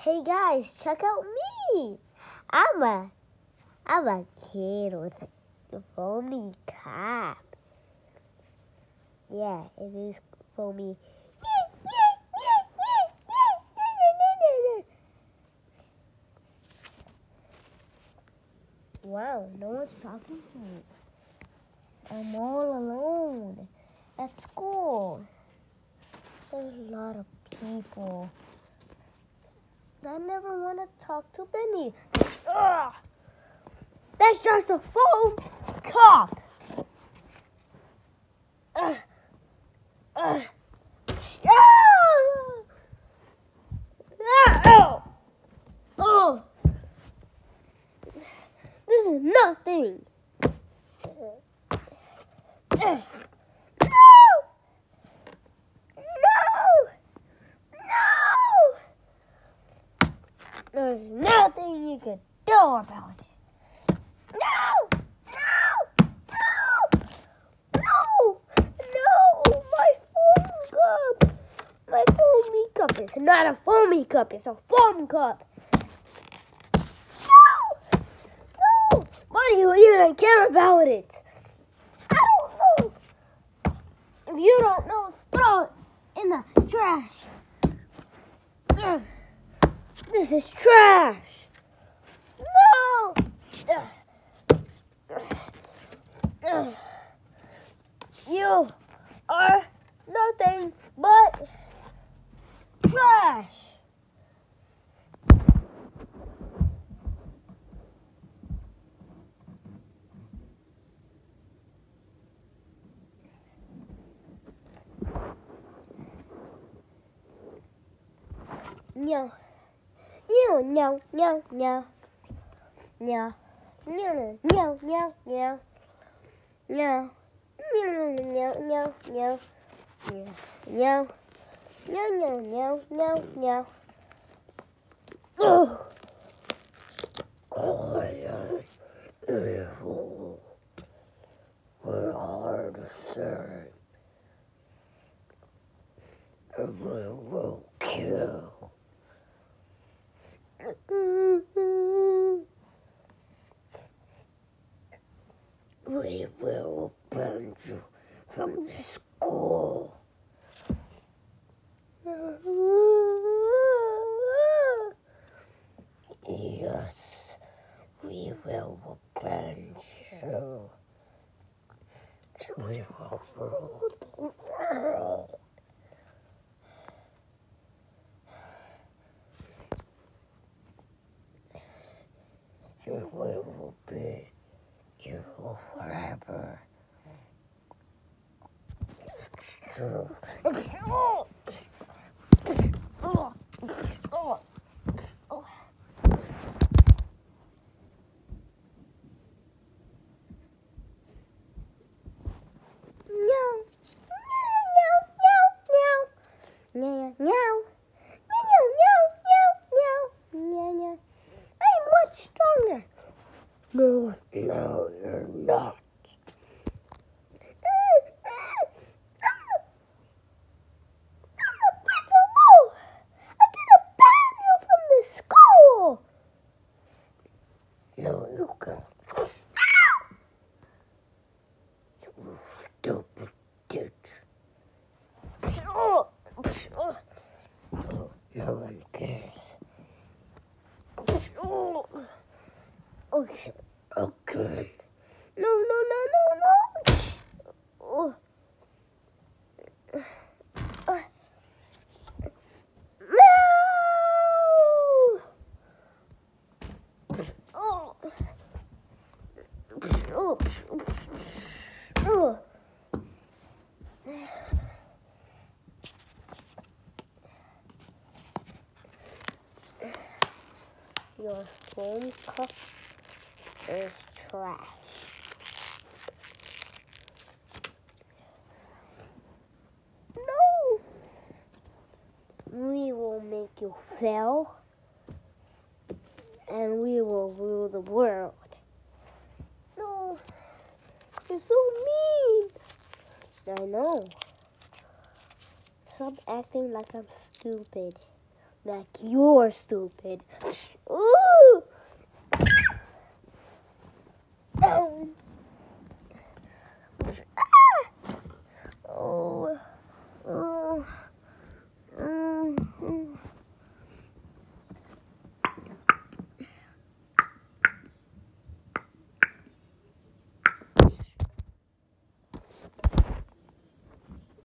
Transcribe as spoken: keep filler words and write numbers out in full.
Hey guys, check out me. I'm a, I'm a kid with a foamy cap. Yeah, it is foamy. Wow, no one's talking to me. I'm all alone at school. There's a lot of people. I never want to talk to Benny. Ugh! That's just a foam cup. Ugh! Ugh! Oh! Oh! This is nothing. No! No! No! There's nothing you can do about it. No! No! No! No! No! My foam cup! My foamy cup is not a foamy cup, it's a foam cup. No! No! Why do you even care about it? I don't know. If you don't know, throw it in the trash. Ugh. This is trash. No! Ugh. Ugh. You are nothing but trash. No. No, no, no, no. No. No, no, no, no, no. No. No, no, no, no, no. No. No, no, no, no, no. Oh. I am evil. We're hard to say. And we will kill. We will ban you from the school. Yes, we will ban you. We will rule the world. And we will be evil forever. It's true. Oh! Oh! Oh! Oh! No! No! No! No! No! No! No! No! No! No! No! I'm much stronger. No, no, you're not. I'm the principal. I can ban you from the school. No, you can't. You stupid bitch. Oh, no one cares. Oh, okay. Okay. No, no, no, no, no. Oh. Uh. No! Oh. Oh. Oh. Your foam cup is trash. No! We will make you fail, and we will rule the world. No, you're so mean. I know. Stop acting like I'm stupid. Like you're stupid. Ooh!